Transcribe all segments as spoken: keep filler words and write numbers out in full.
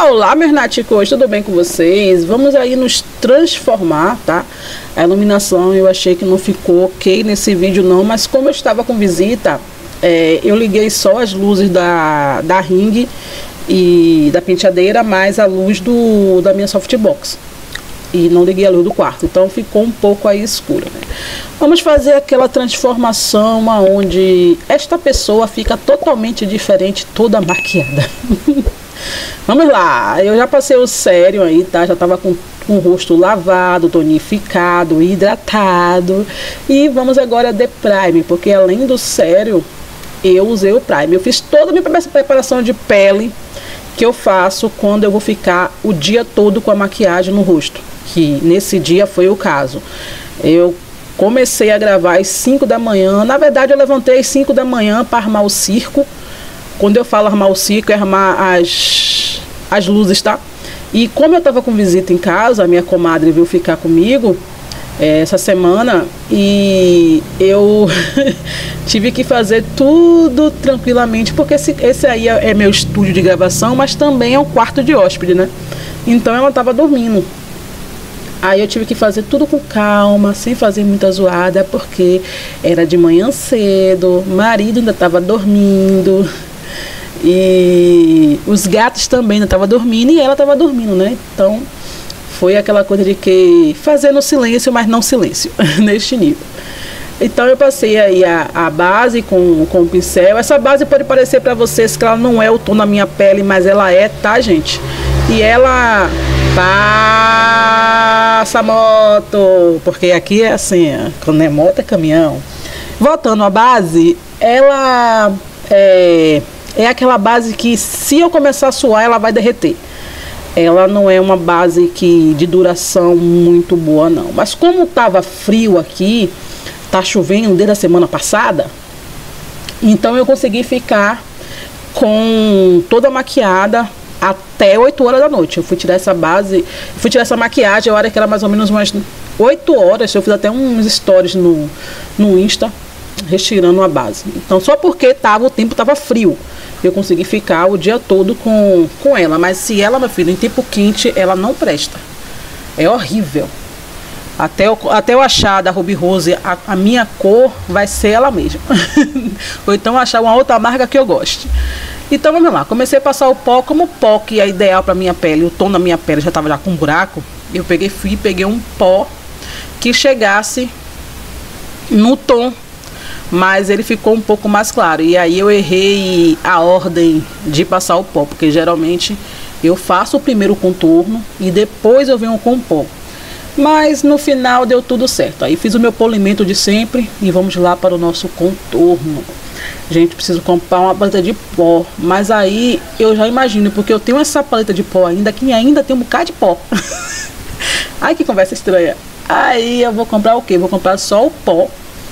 Olá, meus naticos, tudo bem com vocês? Vamos aí nos transformar, tá? A iluminação eu achei que não ficou ok nesse vídeo não, mas como eu estava com visita, é, eu liguei só as luzes da, da ring e da penteadeira, mais a luz do, da minha softbox. E não liguei a luz do quarto, então ficou um pouco aí escura, né? Vamos fazer aquela transformação onde esta pessoa fica totalmente diferente, toda maquiada. Vamos lá, eu já passei o sério aí, tá? Já tava com, com o rosto lavado, tonificado, hidratado. E vamos agora de Prime, porque além do sério, eu usei o Prime. Eu fiz toda a minha preparação de pele que eu faço quando eu vou ficar o dia todo com a maquiagem no rosto. Que nesse dia foi o caso. Eu comecei a gravar às cinco da manhã. Na verdade, eu levantei às cinco da manhã para armar o circo. Quando eu falo armar o circo, é armar as, as luzes, tá? E como eu tava com visita em casa, a minha comadre veio ficar comigo é, essa semana e eu tive que fazer tudo tranquilamente, porque esse, esse aí é, é meu estúdio de gravação, mas também é um quarto de hóspede, né? Então ela tava dormindo. Aí eu tive que fazer tudo com calma, sem fazer muita zoada, porque era de manhã cedo, o marido ainda tava dormindo. E os gatos também não estavam dormindo e ela estava dormindo, né? Então foi aquela coisa de que fazer no silêncio, mas não silêncio, neste nível. Então eu passei aí a, a base com, com o pincel. Essa base pode parecer para vocês que ela não é o tom da minha pele, mas ela é, tá, gente? E ela passa moto, porque aqui é assim, quando é moto é caminhão. Voltando à base, ela é... É aquela base que se eu começar a suar, ela vai derreter. Ela não é uma base que de duração muito boa, não. Mas como estava frio aqui, tá chovendo desde a semana passada, então eu consegui ficar com toda maquiada até oito horas da noite. Eu fui tirar essa base, fui tirar essa maquiagem, a hora que era mais ou menos umas oito horas. Eu fiz até uns stories no, no Insta, retirando a base. Então só porque tava, o tempo tava frio, eu consegui ficar o dia todo com, com ela. Mas se ela, meu filho, em tempo quente, ela não presta. É horrível. Até eu, até eu achar da Ruby Rose a, a minha cor, vai ser ela mesma. Ou então achar uma outra marca que eu goste. Então vamos lá, comecei a passar o pó. Como o pó que é ideal para minha pele, o tom da minha pele já estava já com um buraco, eu peguei, fui peguei um pó que chegasse no tom, mas ele ficou um pouco mais claro. E aí eu errei a ordem de passar o pó, porque geralmente eu faço o primeiro contorno e depois eu venho com o pó. Mas no final deu tudo certo. Aí fiz o meu polimento de sempre e vamos lá para o nosso contorno. Gente, preciso comprar uma paleta de pó, mas aí eu já imagino, porque eu tenho essa paleta de pó ainda, que ainda tem um bocado de pó. Ai, que conversa estranha. Aí eu vou comprar o quê? Vou comprar só o pó,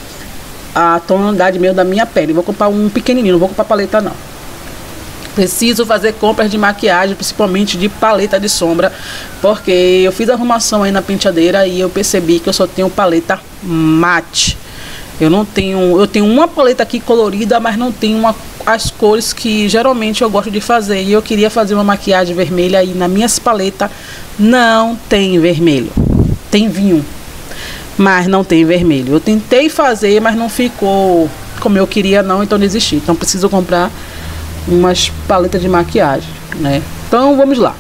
a tonalidade mesmo da minha pele. Vou comprar um pequenininho, não vou comprar paleta não. Preciso fazer compras de maquiagem, principalmente de paleta de sombra, porque eu fiz arrumação aí na penteadeira e eu percebi que eu só tenho paleta mate. Eu não tenho, eu tenho uma paleta aqui colorida, mas não tenho uma, as cores que geralmente eu gosto de fazer. E eu queria fazer uma maquiagem vermelha e nas minhas paletas não tem vermelho. Tem vinho, mas não tem vermelho. Eu tentei fazer, mas não ficou como eu queria não, então desisti. Então preciso comprar umas paletas de maquiagem, né? Então vamos lá.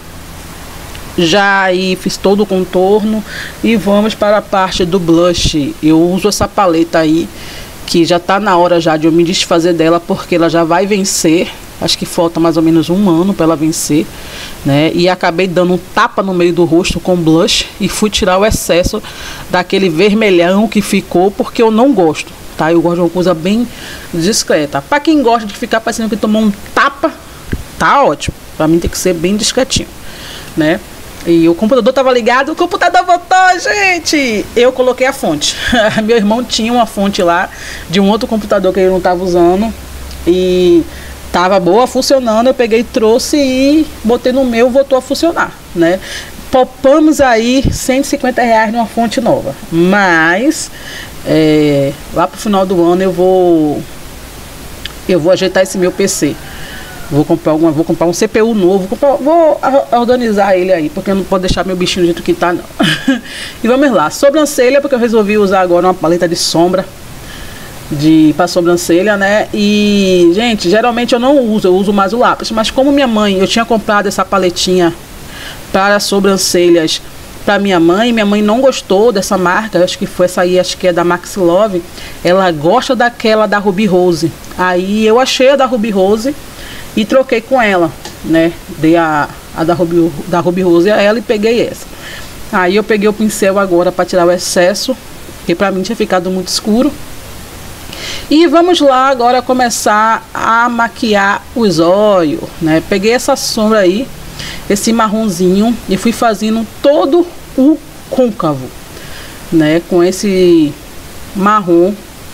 Já aí fiz todo o contorno e vamos para a parte do blush. Eu uso essa paleta aí, que já tá na hora já de eu me desfazer dela, porque ela já vai vencer. Acho que falta mais ou menos um ano para ela vencer, né? E acabei dando um tapa no meio do rosto com blush e fui tirar o excesso daquele vermelhão que ficou, porque eu não gosto, tá? Eu gosto de uma coisa bem discreta. Para quem gosta de ficar parecendo que tomou um tapa, tá ótimo. Para mim tem que ser bem discretinho, né? E o computador tava ligado, o computador voltou, gente! Eu coloquei a fonte. Meu irmão tinha uma fonte lá de um outro computador que ele não tava usando e tava boa, funcionando. Eu peguei, trouxe e botei no meu, voltou a funcionar, né? Popamos aí cento e cinquenta reais numa fonte nova. Mas é, lá pro final do ano eu vou eu vou ajeitar esse meu P C. Vou comprar alguma, vou comprar um C P U novo, vou, comprar, vou organizar ele aí, porque eu não posso deixar meu bichinho do jeito que tá, não. E vamos lá, sobrancelha, porque eu resolvi usar agora uma paleta de sombra de para sobrancelha, né? E, gente, geralmente eu não uso, eu uso mais o lápis, mas como minha mãe, eu tinha comprado essa paletinha para sobrancelhas para minha mãe, minha mãe não gostou dessa marca, acho que foi essa aí, acho que é da Max Love, ela gosta daquela da Ruby Rose. Aí eu achei a da Ruby Rose e troquei com ela, né? Dei a, a da, Ruby, da Ruby Rose a ela e peguei essa. Aí eu peguei o pincel agora para tirar o excesso, que para mim tinha ficado muito escuro. E vamos lá agora começar a maquiar os olhos, né? Peguei essa sombra aí, esse marronzinho, e fui fazendo todo o côncavo, né? Com esse marrom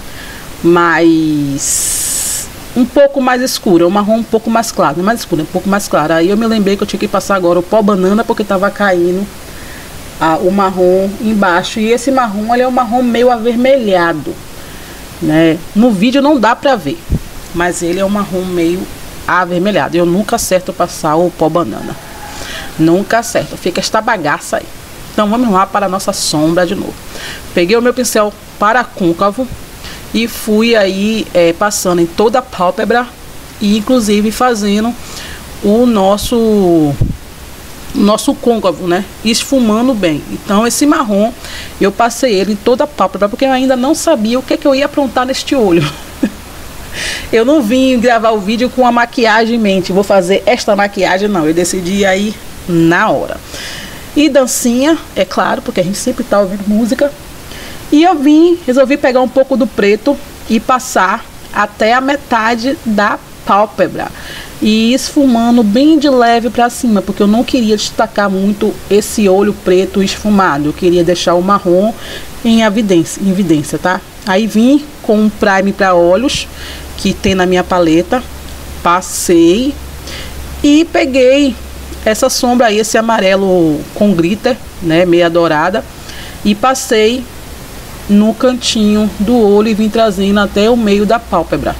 mais um pouco mais escuro, o marrom um pouco mais claro, não é mais escuro, é um pouco mais claro. Aí eu me lembrei que eu tinha que passar agora o pó banana, porque tava caindo ah, o marrom embaixo. E esse marrom, ele é um marrom meio avermelhado, né? No vídeo não dá pra ver, mas ele é um marrom meio avermelhado. Eu nunca acerto passar o pó banana, nunca acerto, fica esta bagaça aí. Então vamos lá para a nossa sombra de novo. Peguei o meu pincel para côncavo e fui aí é, passando em toda a pálpebra e inclusive fazendo o nosso nosso côncavo, né? Esfumando bem. Então esse marrom eu passei ele em toda a pálpebra, porque eu ainda não sabia o que, é que eu ia aprontar neste olho. Eu não vim gravar o vídeo com a maquiagem em mente, vou fazer esta maquiagem, não. Eu decidi aí na hora. E dancinha, é claro, porque a gente sempre tá ouvindo música. E eu vim, resolvi pegar um pouco do preto e passar até a metade da pálpebra. E esfumando bem de leve para cima, porque eu não queria destacar muito esse olho preto esfumado. Eu queria deixar o marrom em evidência, em evidência, tá? Aí vim com um prime para olhos, que tem na minha paleta. Passei e peguei essa sombra aí, esse amarelo com glitter, né, meia dourada, e passei no cantinho do olho e vim trazendo até o meio da pálpebra,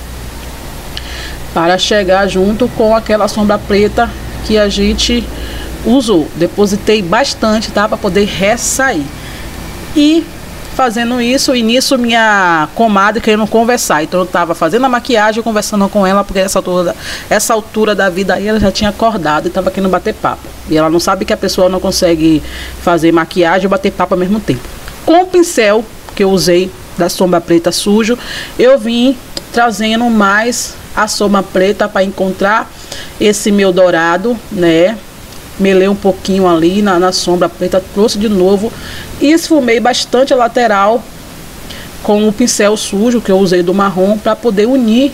para chegar junto com aquela sombra preta que a gente usou. Depositei bastante, tá, para poder ressair. E fazendo isso, e nisso minha comadre querendo conversar. Então eu tava fazendo a maquiagem, conversando com ela, porque essa altura, essa altura da vida aí ela já tinha acordado e tava querendo bater papo. E ela não sabe que a pessoa não consegue fazer maquiagem e bater papo ao mesmo tempo. Com o pincel que eu usei da sombra preta sujo, eu vim trazendo mais a sombra preta para encontrar esse meu dourado, né? Melei um pouquinho ali na, na sombra preta, trouxe de novo e esfumei bastante a lateral com o pincel sujo que eu usei do marrom, para poder unir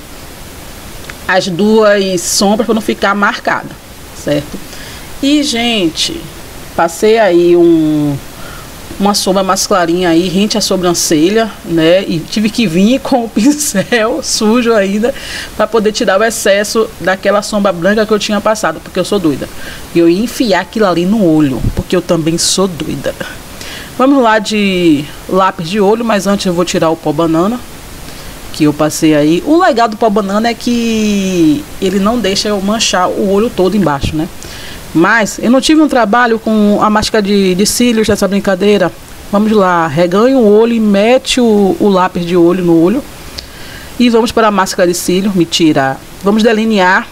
as duas sombras para não ficar marcada, certo? E, gente, passei aí um uma sombra mais clarinha aí, rente à sobrancelha, né? E tive que vir com o pincel sujo ainda para poder tirar o excesso daquela sombra branca que eu tinha passado, porque eu sou doida. E eu ia enfiar aquilo ali no olho, porque eu também sou doida. Vamos lá de lápis de olho, mas antes eu vou tirar o pó banana que eu passei aí. O legal do pó banana é que ele não deixa eu manchar o olho todo embaixo, né? Mas eu não tive um trabalho com a máscara de, de cílios dessa brincadeira. Vamos lá, reganha o olho e mete o, o lápis de olho no olho. E vamos para a máscara de cílio, me tirar. Vamos delinear.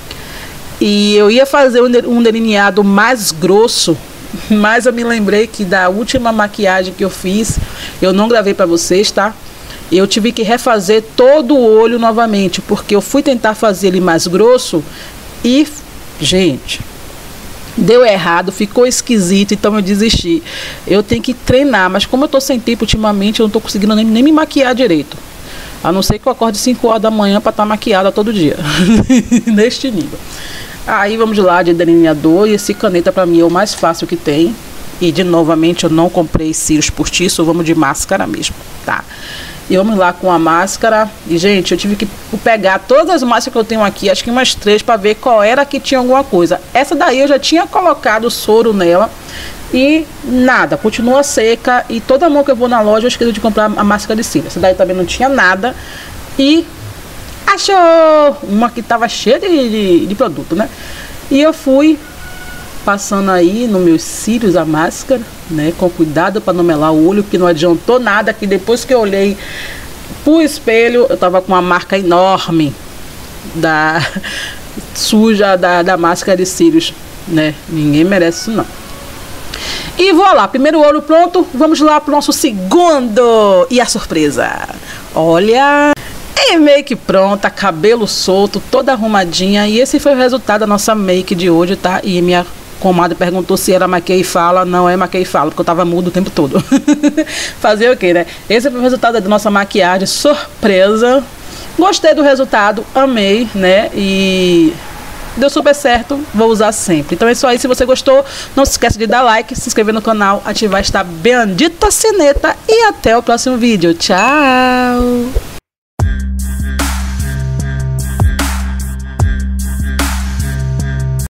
E eu ia fazer um delineado mais grosso, mas eu me lembrei que da última maquiagem que eu fiz, eu não gravei para vocês, tá? Eu tive que refazer todo o olho novamente, porque eu fui tentar fazer ele mais grosso e, gente, deu errado, ficou esquisito, então eu desisti. Eu tenho que treinar, mas como eu tô sem tempo ultimamente, eu não tô conseguindo nem, nem me maquiar direito. A não ser que eu acorde cinco horas da manhã para estar tá maquiada todo dia. Neste nível. Aí vamos lá de delineador, e esse caneta para mim é o mais fácil que tem. E de novamente eu não comprei cílios postiços, vamos de máscara mesmo, tá? E vamos lá com a máscara. E, gente, eu tive que pegar todas as máscaras que eu tenho aqui, acho que umas três, para ver qual era que tinha alguma coisa. Essa daí eu já tinha colocado soro nela e nada, continua seca. E toda mão que eu vou na loja eu esqueço de comprar a máscara de cílio. Essa daí também não tinha nada. E achou uma que tava cheia de, de, de produto, né? E eu fui passando aí nos meus cílios a máscara, né? Com cuidado para não melar o olho, que não adiantou nada, que depois que eu olhei pro espelho, eu tava com uma marca enorme da suja da, da máscara de cílios, né? Ninguém merece isso não. E vou lá, primeiro olho pronto, vamos lá pro nosso segundo. E a surpresa, olha, e make pronta, cabelo solto, toda arrumadinha. E esse foi o resultado da nossa make de hoje, tá? E minha comadre perguntou se era maquia e fala. Não é maquia e fala, porque eu tava mudo o tempo todo. Fazer o quê, né? Esse foi o resultado da nossa maquiagem surpresa. Gostei do resultado, amei, né? E deu super certo, vou usar sempre. Então é isso aí, se você gostou, não se esqueça de dar like, se inscrever no canal, ativar esta bendita sineta e até o próximo vídeo. Tchau!